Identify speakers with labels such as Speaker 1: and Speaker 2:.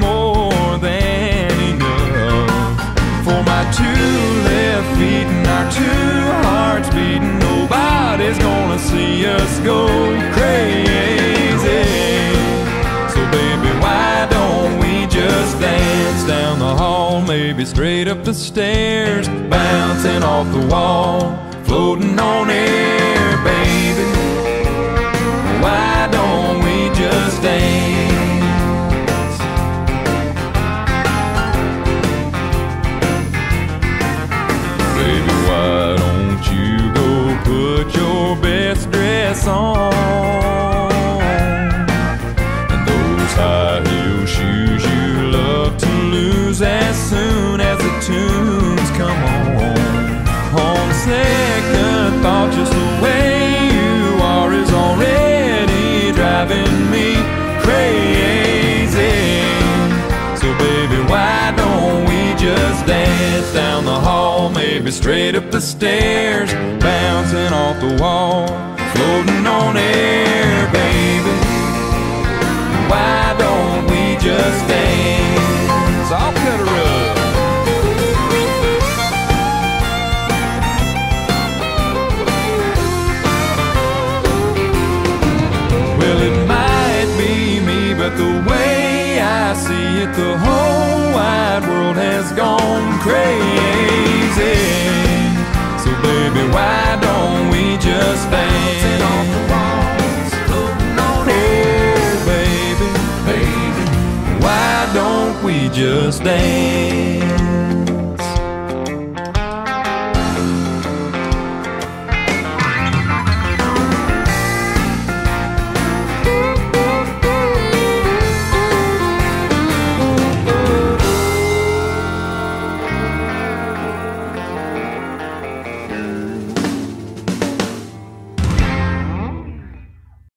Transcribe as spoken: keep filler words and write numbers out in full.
Speaker 1: more than enough for my two left feet and our two hearts beating. Nobody's gonna see us go crazy. So baby, why don't we just dance down the hall, maybe straight up the stairs, bouncing off the wall, floating on air, baby. Why don't we just dance? Baby, why don't you go put your best dress on, and those high heel shoes you love to lose as soon as the tunes come on. On second thought, just the way you are is already driving me crazy. So baby, why don't we just dance down the hall, maybe straight up the stairs, bouncing off the wall, floating on air, baby. Why don't we just dance? I'll cut a rug. Well, it might be me, but the way I see it, the whole wide world has gone crazy. So baby, why don't we just dance? Oh baby, baby, why don't we just dance?